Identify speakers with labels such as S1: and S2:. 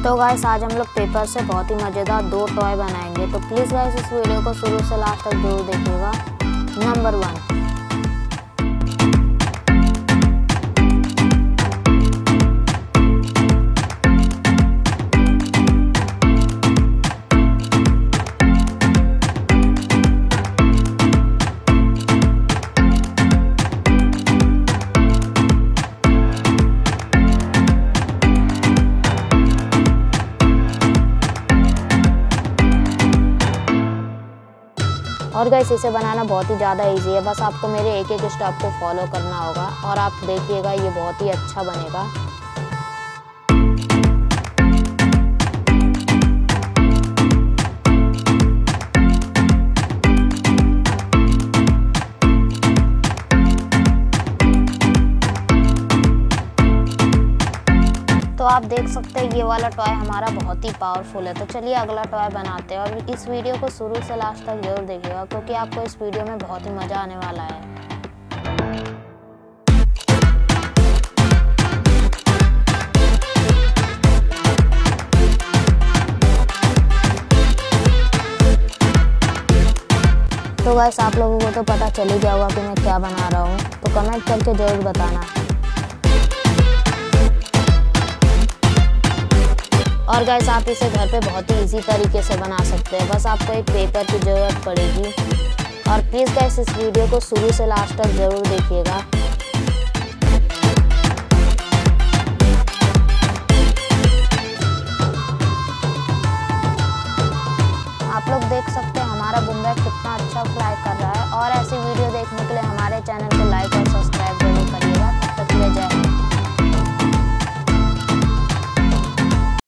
S1: तो गाइस आज हम लोग पेपर से बहुत ही मज़ेदार 2 टॉय बनाएंगे। तो प्लीज़ गाइस इस वीडियो को शुरू से लास्ट तक जरूर देखिएगा। नंबर 1, और गाइस इसे बनाना बहुत ही ज़्यादा इजी है। बस आपको मेरे एक एक स्टेप को फॉलो करना होगा और आप देखिएगा ये बहुत ही अच्छा बनेगा। तो आप देख सकते हैं ये वाला टॉय हमारा बहुत ही पावरफुल है। तो चलिए अगला टॉय बनाते हैं और इस वीडियो को शुरू से लास्ट तक जरूर देखिएगा क्योंकि आपको इस वीडियो में बहुत ही मज़ा आने वाला है। तो गाइस आप लोगों को तो पता चल ही गया होगा कि मैं क्या बना रहा हूँ, तो कमेंट करके ज़रूर बताना। और गाइस आप इसे घर पे बहुत ही इजी तरीके से बना सकते हैं। बस आपको एक पेपर की ज़रूरत पड़ेगी। और प्लीज़ गाइस इस वीडियो को शुरू से लास्ट तक ज़रूर देखिएगा।